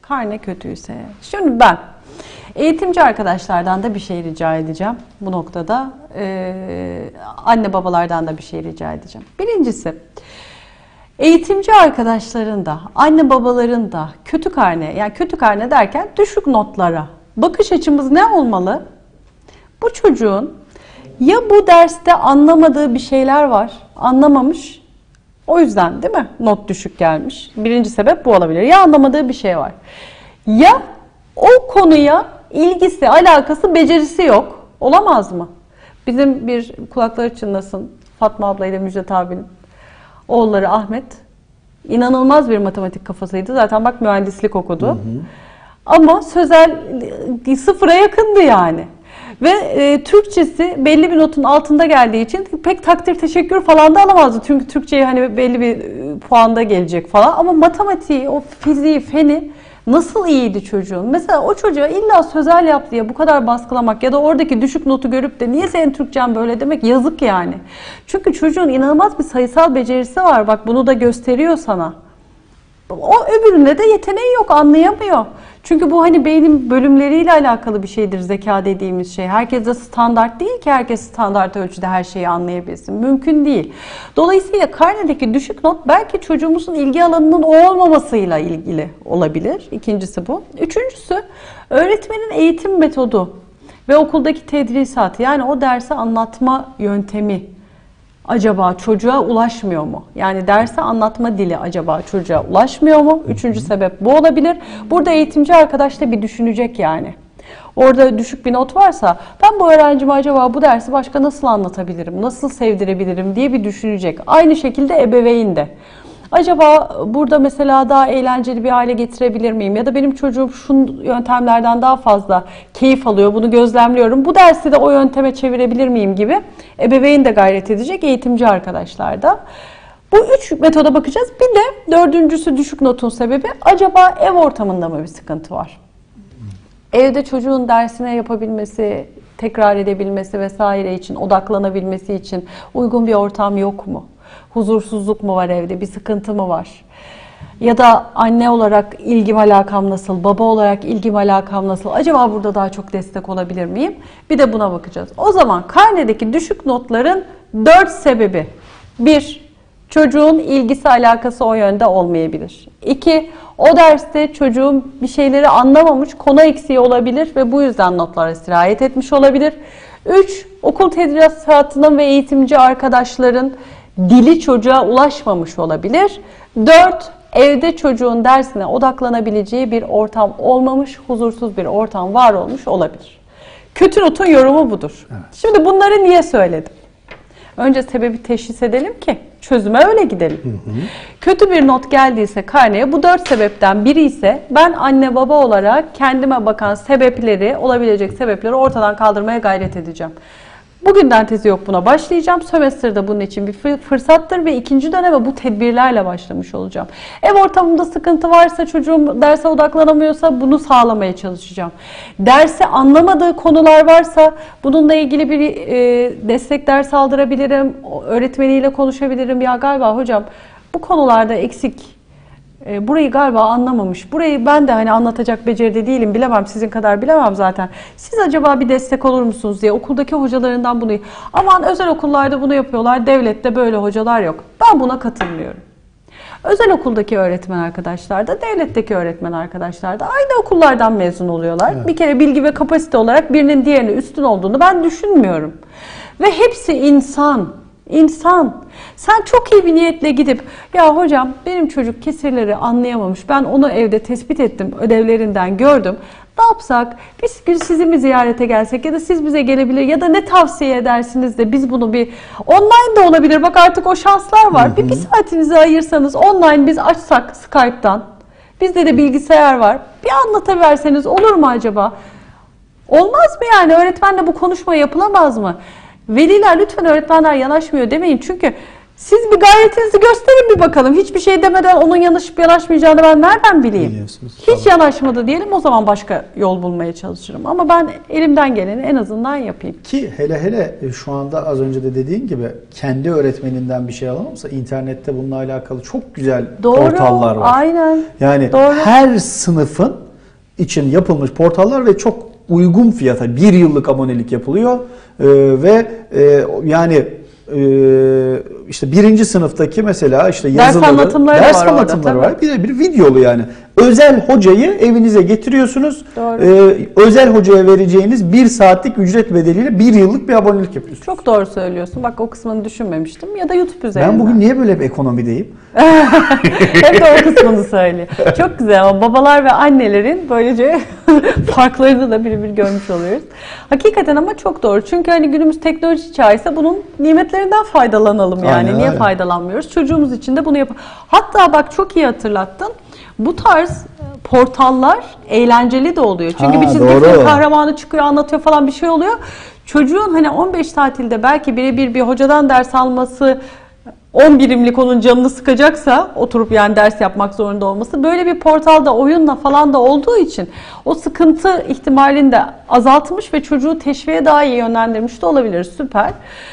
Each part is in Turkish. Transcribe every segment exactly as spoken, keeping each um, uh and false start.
Karne kötüyse. Şimdi ben eğitimci arkadaşlardan da bir şey rica edeceğim bu noktada. Ee, anne babalardan da bir şey rica edeceğim. Birincisi, eğitimci arkadaşların da, anne babaların da kötü karne, yani kötü karne derken düşük notlara bakış açımız ne olmalı? Bu çocuğun ya bu derste anlamadığı bir şeyler var, anlamamış, o yüzden değil mi not düşük gelmiş. Birinci sebep bu olabilir. Ya anlamadığı bir şey var. Ya o konuya ilgisi, alakası, becerisi yok. Olamaz mı? Bizim bir kulakları çınlasın Fatma abla ile Müjdat abinin oğulları Ahmet inanılmaz bir matematik kafasıydı. Zaten bak mühendislik okudu. Hı hı. Ama sözel sıfıra yakındı yani. Ve e, Türkçesi belli bir notun altında geldiği için pek takdir teşekkür falan da alamazdı. Çünkü Türkçe'ye hani belli bir e, puanda gelecek falan. Ama matematiği, o fiziği, feni nasıl iyiydi çocuğun? Mesela o çocuğa illa sözel yap diye bu kadar baskılamak ya da oradaki düşük notu görüp de niye senin Türkçen böyle demek yazık yani. Çünkü çocuğun inanılmaz bir sayısal becerisi var. Bak bunu da gösteriyor sana. O öbüründe de yeteneği yok, anlayamıyor. Çünkü bu hani beynin bölümleriyle alakalı bir şeydir zeka dediğimiz şey. Herkes de standart değil ki herkes standart ölçüde her şeyi anlayabilsin. Mümkün değil. Dolayısıyla karnedeki düşük not belki çocuğumuzun ilgi alanının o olmamasıyla ilgili olabilir. İkincisi bu. Üçüncüsü öğretmenin eğitim metodu ve okuldaki tedrisat, yani o dersi anlatma yöntemi acaba çocuğa ulaşmıyor mu? Yani derse anlatma dili acaba çocuğa ulaşmıyor mu? Üçüncü sebep bu olabilir. Burada eğitimci arkadaş da bir düşünecek yani. Orada düşük bir not varsa ben bu öğrencime acaba bu dersi başka nasıl anlatabilirim, nasıl sevdirebilirim diye bir düşünecek. Aynı şekilde ebeveyn de. Acaba burada mesela daha eğlenceli bir hale getirebilir miyim? Ya da benim çocuğum şu yöntemlerden daha fazla keyif alıyor, bunu gözlemliyorum. Bu dersi de o yönteme çevirebilir miyim gibi ebeveyn de gayret edecek, eğitimci arkadaşlar da. Bu üç metoda bakacağız. Bir de dördüncüsü düşük notun sebebi, acaba ev ortamında mı bir sıkıntı var? Evde çocuğun dersine yapabilmesi, tekrar edebilmesi vesaire için, odaklanabilmesi için uygun bir ortam yok mu? Huzursuzluk mu var evde? Bir sıkıntı mı var? Ya da anne olarak ilgim alakam nasıl? Baba olarak ilgim alakam nasıl? Acaba burada daha çok destek olabilir miyim? Bir de buna bakacağız. O zaman karnedeki düşük notların dört sebebi. Bir, çocuğun ilgisi alakası o yönde olmayabilir. İki, o derste çocuğun bir şeyleri anlamamış, konu eksiği olabilir ve bu yüzden notlara sirayet etmiş olabilir. Üç, okul tedrisatının ve eğitimci arkadaşların dili çocuğa ulaşmamış olabilir. Dört, evde çocuğun dersine odaklanabileceği bir ortam olmamış, huzursuz bir ortam var olmuş olabilir. Kötü notun yorumu budur. Evet. Şimdi bunları niye söyledim? Önce sebebi teşhis edelim ki çözüme öyle gidelim. Hı hı. Kötü bir not geldiyse karneye, bu dört sebepten biri ise ben anne baba olarak kendime bakan sebepleri, olabilecek sebepleri ortadan kaldırmaya gayret edeceğim. Bugünden tezi yok, buna başlayacağım. Sömestr'de bunun için bir fırsattır ve ikinci döneme bu tedbirlerle başlamış olacağım. Ev ortamında sıkıntı varsa, çocuğum derse odaklanamıyorsa bunu sağlamaya çalışacağım. Dersi anlamadığı konular varsa bununla ilgili bir e, destek ders aldırabilirim. Öğretmeniyle konuşabilirim. Ya galiba hocam bu konularda eksik. Burayı galiba anlamamış. Burayı ben de hani anlatacak beceride değilim, bilemem, sizin kadar bilemem zaten. Siz acaba bir destek olur musunuz diye okuldaki hocalarından bunu, aman özel okullarda bunu yapıyorlar, devlette böyle hocalar yok. Ben buna katılmıyorum. Özel okuldaki öğretmen arkadaşlar da, devletteki öğretmen arkadaşlar da aynı okullardan mezun oluyorlar. Evet. Bir kere bilgi ve kapasite olarak birinin diğerine üstün olduğunu ben düşünmüyorum. Ve hepsi insan. İnsan. Sen çok iyi bir niyetle gidip ya hocam benim çocuk kesirleri anlayamamış, ben onu evde tespit ettim, ödevlerinden gördüm. Ne yapsak? Biz sizi mi ziyarete gelsek ya da siz bize gelebilir ya da ne tavsiye edersiniz de biz bunu bir online de olabilir. Bak artık o şanslar var. Hı hı. Bir, bir saatinizi ayırsanız online biz açsak Skype'tan. Bizde de bilgisayar var. Bir anlatıverseniz olur mu acaba? Olmaz mı yani? Öğretmenle bu konuşma yapılamaz mı? Veliler lütfen öğretmenler yanaşmıyor demeyin. Çünkü Siz bir gayretinizi gösterin bir bakalım. Hiçbir şey demeden onun yanaşıp yanaşmayacağını ben nereden bileyim? Hiç tamam. Yanaşmadı diyelim, o zaman başka yol bulmaya çalışırım. Ama ben elimden geleni en azından yapayım. Ki hele hele şu anda az önce de dediğin gibi kendi öğretmeninden bir şey alamamsa internette bununla alakalı çok güzel Doğru, portallar var. Aynen. Yani Doğru. her sınıfın için yapılmış portallar ve çok uygun fiyata bir yıllık abonelik yapılıyor. Ee, ve e, yani Ee, işte birinci sınıftaki mesela işte yazıları, ders anlatımları ders var, anlatımları orada, var. Bir de bir videolu yani. Özel hocayı evinize getiriyorsunuz. Ee, özel hocaya vereceğiniz bir saatlik ücret bedeliyle bir yıllık bir abonelik yapıyorsunuz. Çok doğru söylüyorsun. Bak, o kısmını düşünmemiştim. Ya da YouTube üzerinden. Ben bugün niye böyle bir ekonomideyim? Hep de o kısmını söylüyor. Çok güzel ama babalar ve annelerin böylece farklarını da bir bir görmüş oluyoruz. Hakikaten ama çok doğru. Çünkü hani günümüz teknoloji çağıysa bunun nimetlerinden faydalanalım yani. Aynen niye öyle. Faydalanmıyoruz? Çocuğumuz için de bunu yap. Hatta bak, çok iyi hatırlattın. Bu tarz portallar eğlenceli de oluyor. Çünkü ha, bir çizgi film kahramanı çıkıyor, anlatıyor falan, bir şey oluyor. Çocuğun hani on beş tatilde belki birebir bir hocadan ders alması, on birimlik onun canını sıkacaksa oturup yani ders yapmak zorunda olması, böyle bir portalda oyunla falan da olduğu için o sıkıntı ihtimalini de azaltmış ve çocuğu teşviğe daha iyi yönlendirmiş de olabilir. Süper.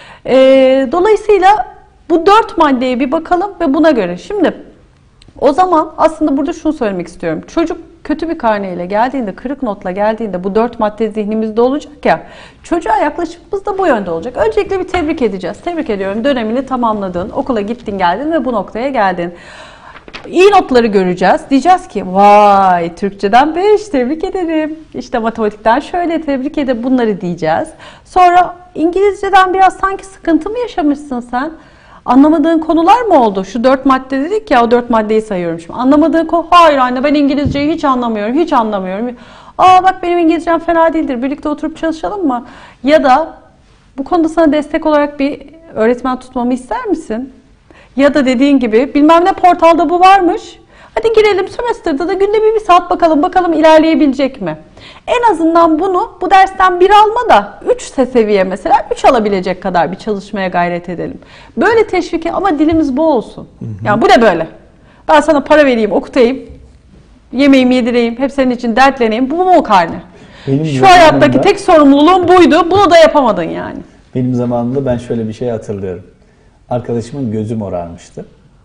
Ee, dolayısıyla bu dört maddeye bir bakalım ve buna göre. Şimdi o zaman aslında burada şunu söylemek istiyorum. Çocuk kötü bir karneyle geldiğinde, kırık notla geldiğinde bu dört madde zihnimizde olacak ya, çocuğa yaklaşımımız da bu yönde olacak. Öncelikle bir tebrik edeceğiz. Tebrik ediyorum, dönemini tamamladın, okula gittin geldin ve bu noktaya geldin. İyi notları göreceğiz. Diyeceğiz ki vay, Türkçeden beş, tebrik ederim. İşte matematikten şöyle, tebrik ederim, bunları diyeceğiz. Sonra İngilizceden biraz sanki sıkıntı mı yaşamışsın sen? Anlamadığın konular mı oldu? Şu dört madde dedik ya, o dört maddeyi sayıyorum şimdi. Anlamadığın konu, hayır anne ben İngilizceyi hiç anlamıyorum, hiç anlamıyorum. Aa bak, benim İngilizcem fena değildir, birlikte oturup çalışalım mı? Ya da bu konuda sana destek olarak bir öğretmen tutmamı ister misin? Ya da dediğin gibi bilmem ne portalda bu varmış. Hadi girelim, sömestrde de günde bir, bir saat bakalım, bakalım ilerleyebilecek mi? En azından bunu bu dersten bir alma da üç seviye mesela üç alabilecek kadar bir çalışmaya gayret edelim. Böyle teşvik, ama dilimiz bu olsun. Hı hı. Yani bu ne böyle? Ben sana para vereyim, okutayım, yemeğimi yedireyim, hep senin için dertleneyim. Bu mu o karne? Benim Şu hayattaki tek sorumluluğum buydu. Bunu da yapamadın yani. Benim zamanımda ben şöyle bir şey hatırlıyorum. Arkadaşımın gözü morarmıştı.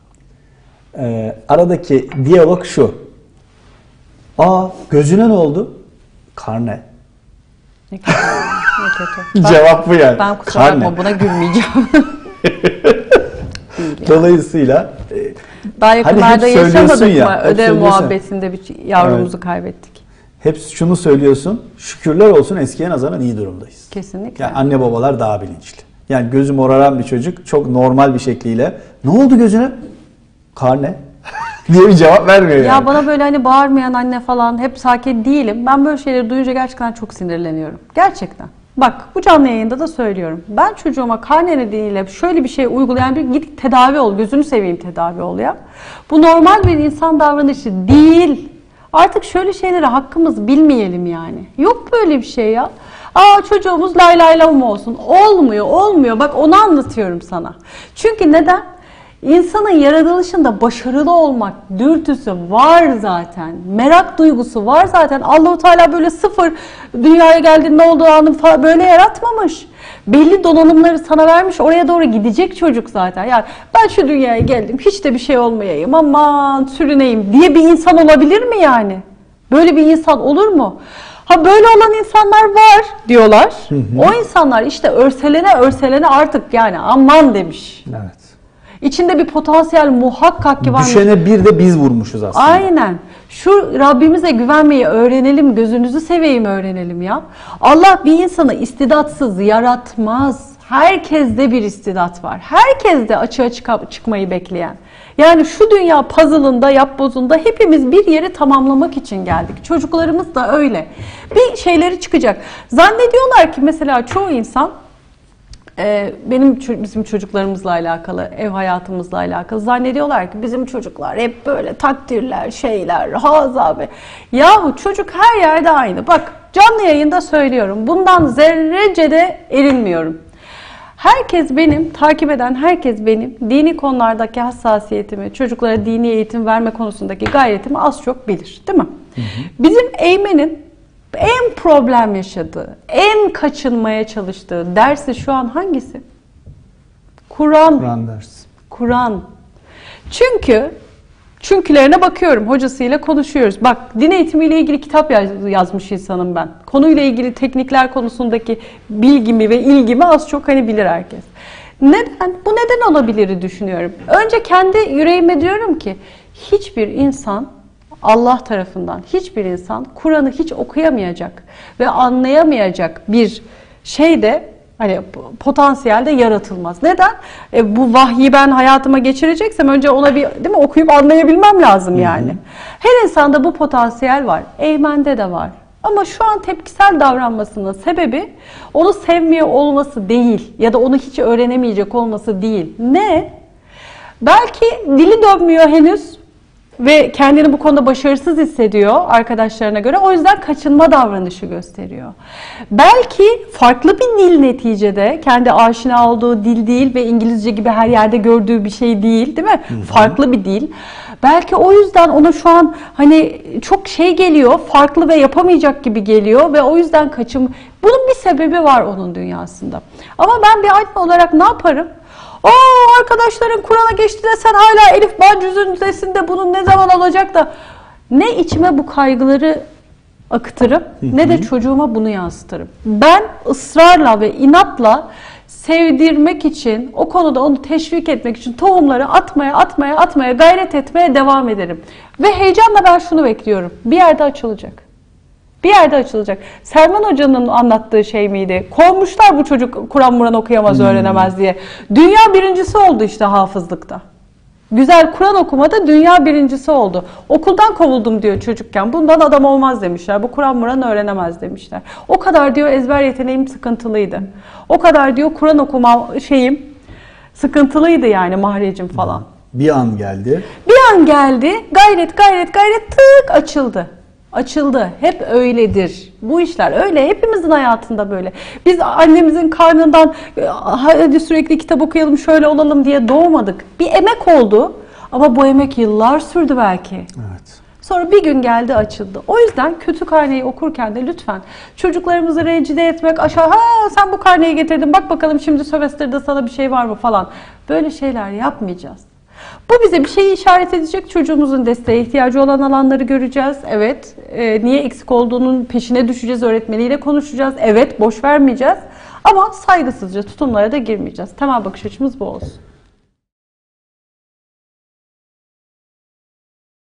Ee, aradaki diyalog şu. Aa, gözüne ne oldu? Karne. Ne kötü. Ne kötü. Cevap bu yani. Ben kusura bakma, buna gülmeyeceğim. Dolayısıyla daha yakınlarda hani yaşamadık ya, mı? Ödev muhabbetinde bir yavrumuzu evet. kaybettik. Hep şunu söylüyorsun. Şükürler olsun, eskiye nazaran iyi durumdayız. Kesinlikle. Yani anne babalar daha bilinçli. Yani gözü moraran bir çocuk çok normal bir şekliyle ne oldu gözüne? Karne. diye bir cevap vermiyor yani. Ya bana böyle hani bağırmayan anne falan, hep sakin değilim. Ben böyle şeyleri duyunca gerçekten çok sinirleniyorum. Gerçekten. Bak, bu canlı yayında da söylüyorum. Ben çocuğuma karne nedeniyle şöyle bir şey uygulayan bir, git tedavi ol. Gözünü seveyim, tedavi ol ya. Bu normal bir insan davranışı değil. Artık şöyle şeylere hakkımız bilmeyelim yani. Yok böyle bir şey ya. Aa çocuğumuz lay lay lam olsun. Olmuyor, olmuyor. Bak onu anlatıyorum sana. Çünkü neden? İnsanın yaratılışında başarılı olmak dürtüsü var zaten. Merak duygusu var zaten. Allah-u Teala böyle sıfır dünyaya geldiğinde ne olduğu anı böyle yaratmamış. Belli donanımları sana vermiş. Oraya doğru gidecek çocuk zaten. Yani ben şu dünyaya geldim, hiç de bir şey olmayayım, aman sürüneyim diye bir insan olabilir mi yani? Böyle bir insan olur mu? Ha böyle olan insanlar var diyorlar. Hı hı. O insanlar işte örselene örselene artık yani aman demiş. Evet. İçinde bir potansiyel muhakkak ki varmış. Düşene bir de biz vurmuşuz aslında. Aynen. Şu Rabbimize güvenmeyi öğrenelim, gözünüzü seveyim öğrenelim ya. Allah bir insanı istidatsız yaratmaz. Herkeste bir istidat var. Herkeste açığa çık- çıkmayı bekleyen. Yani şu dünya puzzle'ında, yapbozunda hepimiz bir yeri tamamlamak için geldik. Çocuklarımız da öyle. Bir şeyleri çıkacak. Zannediyorlar ki mesela çoğu insan, benim bizim çocuklarımızla alakalı, ev hayatımızla alakalı zannediyorlar ki bizim çocuklar hep böyle takdirler, şeyler, haza be. Yahu çocuk her yerde aynı. Bak canlı yayında söylüyorum. Bundan zerrece de erinmiyorum. Herkes benim, takip eden herkes benim dini konulardaki hassasiyetimi, çocuklara dini eğitim verme konusundaki gayretimi az çok bilir, değil mi? Hı hı. Bizim Eymen'in en problem yaşadığı, en kaçınmaya çalıştığı dersi şu an hangisi? Kur'an. Kur'an dersi. Kur'an. Çünkü Çünkülerine bakıyorum, hocasıyla konuşuyoruz. Bak, din eğitimiyle ilgili kitap yaz, yazmış insanım ben. Konuyla ilgili teknikler konusundaki bilgimi ve ilgimi az çok hani bilir herkes. Neden? Bu neden olabilir düşünüyorum. Önce kendi yüreğime diyorum ki hiçbir insan Allah tarafından hiçbir insan Kur'an'ı hiç okuyamayacak ve anlayamayacak bir şeyde hani potansiyelde yaratılmaz. Neden? E, bu vahyi ben hayatıma geçireceksem önce ona bir değil mi okuyup anlayabilmem lazım yani. Hı hı. Her insanda bu potansiyel var. Eymen'de de var. Ama şu an tepkisel davranmasının sebebi onu sevmiyor olması değil ya da onu hiç öğrenemeyecek olması değil. Ne? Belki dili dönmüyor henüz ve kendini bu konuda başarısız hissediyor arkadaşlarına göre. O yüzden kaçınma davranışı gösteriyor. Belki farklı bir dil neticede, kendi aşina olduğu dil değil ve İngilizce gibi her yerde gördüğü bir şey değil, değil mi? Hı hı. Farklı bir dil. Belki o yüzden ona şu an hani çok şey geliyor, farklı ve yapamayacak gibi geliyor ve o yüzden kaçım. Bunun bir sebebi var onun dünyasında. Ama ben bir anne olarak ne yaparım? O arkadaşların Kur'an'a geçti de sen hala Elif Ba cüzündesinde bunun ne zaman olacak da ne içime bu kaygıları akıtırım hı hı. ne de çocuğuma bunu yansıtırım. Ben ısrarla ve inatla sevdirmek için, o konuda onu teşvik etmek için tohumları atmaya, atmaya, atmaya, gayret etmeye devam ederim. Ve heyecanla ben şunu bekliyorum. Bir yerde açılacak. Bir yerde açılacak. Selman Hoca'nın anlattığı şey miydi? Kovmuşlar bu çocuk Kur'an Muran okuyamaz, hmm. öğrenemez diye. Dünya birincisi oldu işte hafızlıkta. Güzel Kur'an okumada dünya birincisi oldu. Okuldan kovuldum diyor çocukken. Bundan adam olmaz demişler. Bu Kur'an Muran öğrenemez demişler. O kadar diyor ezber yeteneğim sıkıntılıydı. O kadar diyor Kur'an okuma şeyim sıkıntılıydı yani mahrecim falan. Bir an geldi. Bir an geldi. Gayret gayret gayret tık açıldı. Açıldı. Hep öyledir. Bu işler öyle. Hepimizin hayatında böyle. Biz annemizin karnından hadi sürekli kitap okuyalım, şöyle olalım diye doğmadık. Bir emek oldu ama bu emek yıllar sürdü belki. Evet. Sonra bir gün geldi açıldı. O yüzden kötü karneyi okurken de lütfen çocuklarımızı rencide etmek, aşağı ha sen bu karneyi getirdin bak bakalım şimdi sömestrde sana bir şey var mı falan. Böyle şeyler yapmayacağız. Bu bize bir şeyi işaret edecek. Çocuğumuzun desteğe ihtiyacı olan alanları göreceğiz. Evet. E, niye eksik olduğunun peşine düşeceğiz. Öğretmeniyle konuşacağız. Evet. Boş vermeyeceğiz. Ama saygısızca tutumlara da girmeyeceğiz. Temel bakış açımız bu olsun.